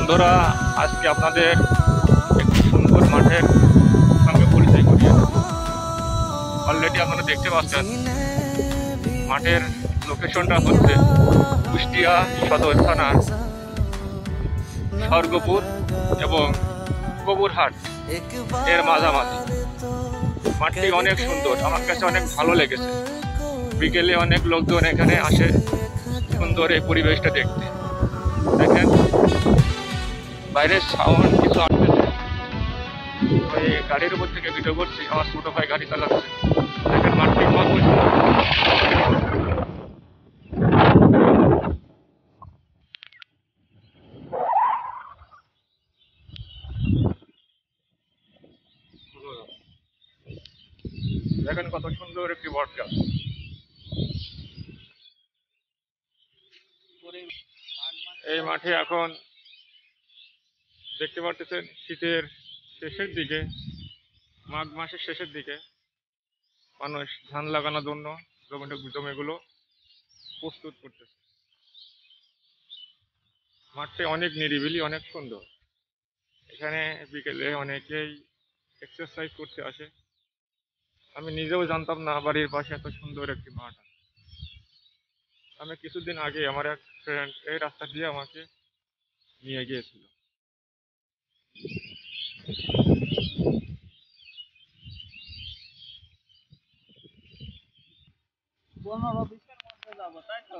বন্ধুরা, আজকে আপনাদের একটি সুন্দর মাঠের সঙ্গে পরিচয় করিয়ে দেব। অলরেডি আপনারা দেখতে পাচ্ছেন মাঠের লোকেশনটা হচ্ছে কুষ্টিয়া সদর থানার স্বর্গপুর এবং কবুরহাট এর মাঝামাঝি। মাঠটি অনেক সুন্দর, আমার কাছে অনেক ভালো লেগেছে। বিকেলে অনেক লোকজন এখানে আসে সুন্দর এই পরিবেশটা দেখতে। দেখেন বাইরের সাউন্ড কিছু আসতেছে, ওই গাড়ির উপর থেকে ভিডিও করছি, আমার ছোট ভাই গাড়ি চালাচ্ছে। দেখেন মাঠটি কত সুন্দর। দেখেন কত সুন্দর একটি বট গাছ। এই মাঠে এখন দেখতে পাচ্ছেন শীতের শেষের দিকে, মাঘ মাসের শেষের দিকে মানুষ ধান লাগানোর জন্য জমিগুলো প্রস্তুত করতেছে। মাঠটি অনেক নিরিবিলি, অনেক সুন্দর। এখানে বিকেলে অনেকেই এক্সারসাইজ করতে আসে। আমি নিজেও জানতাম না বাড়ির পাশে এত সুন্দর একটি মাঠ আছে। আমি কিছুদিন আগে আমার এক ফ্রেন্ড এই রাস্তা দিয়ে আমাকে নিয়ে গিয়েছিল। যাবো তাই তো।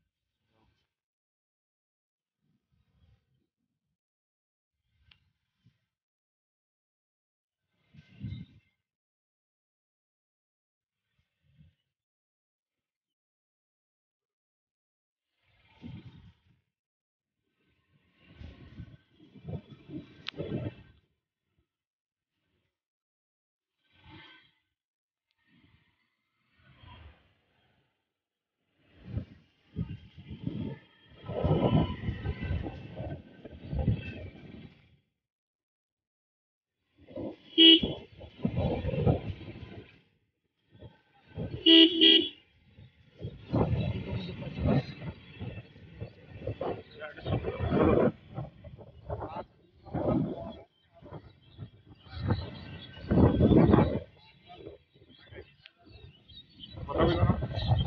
কথা বলবো না?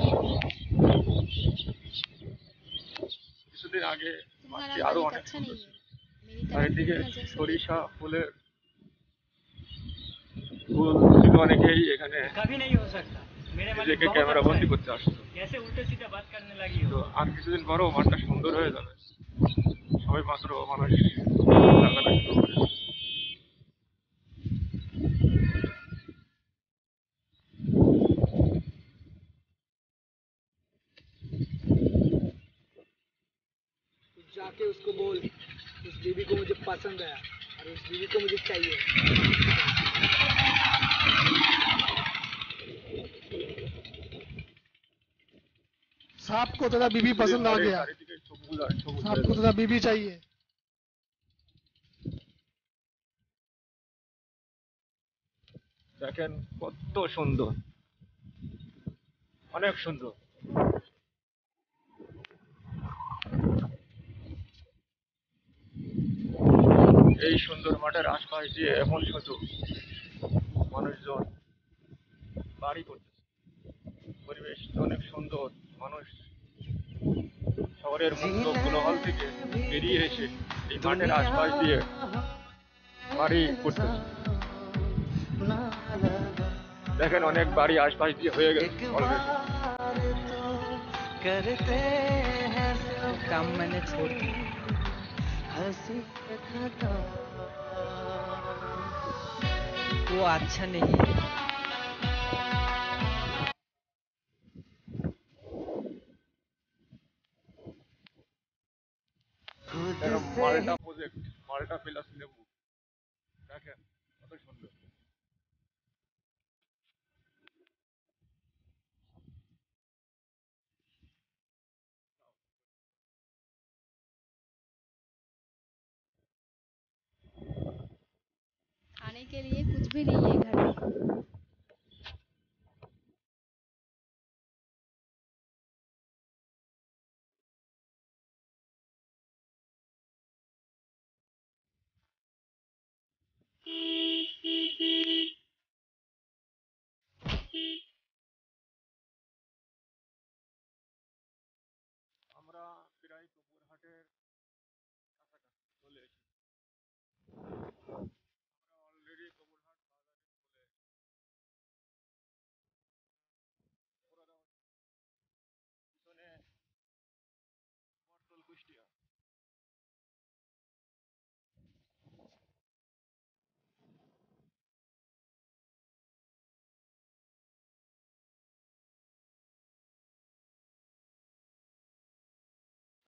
কিছুদিন আগে মাঠটি तुम्हारा আরো मालिक অনেক अच्छा সুন্দর नहीं ছিল। है, मेरी तरफ চারিদিকে नजर से সরিষা देखो। ফুলের ফুল ছিল। অনেকেই এখানে कभी नहीं हो सकता। मेरे मालिक নিজেকে बहुत ক্যামেরা अच्छा বন্দি है। করতে আসতো। कैसे उल्टे सीधा बात करने लगी তো हो। আর কিছুদিন পরেও মাঠটা সুন্দর হয়ে যাবে, সবাই মাত্র মানুষ লাগানো শুরু করে। जाके उसको बोल उस बीवी को मुझे पसंद है और उस बीवी को मुझे चाहिए। सांप को तथा बीवी কিছুদিন पसंद आ পরে गया, চারিদিকে সবুজ আর সবুজ सांप হয়ে को যাবে। तथा बीवी चाहिए। দেখেন কত সুন্দর, অনেক সুন্দর। এই সুন্দর মাঠের আশপাশ দিয়ে এখন শুধু মানুষজন বাড়ি করতেছে। পরিবেশ অনেক সুন্দর। মানুষ শহরের মুক্ত কোলাহল থেকে বেরিয়ে এসে এই মাঠের আশপাশ দিয়ে বাড়ি করতেছে। দেখেন অনেক বাড়ি আশপাশ দিয়ে হয়ে গেছে অলরেডি। करते हैं काम मैंने छोड़ दिया। हंसी वो अच्छा नहीं है। মালটা প্রজেক্ট, মালটা প্লাস লেবু, দেখেন কত সুন্দর। खाने के लिए कुछ भी नहीं है घर में। है।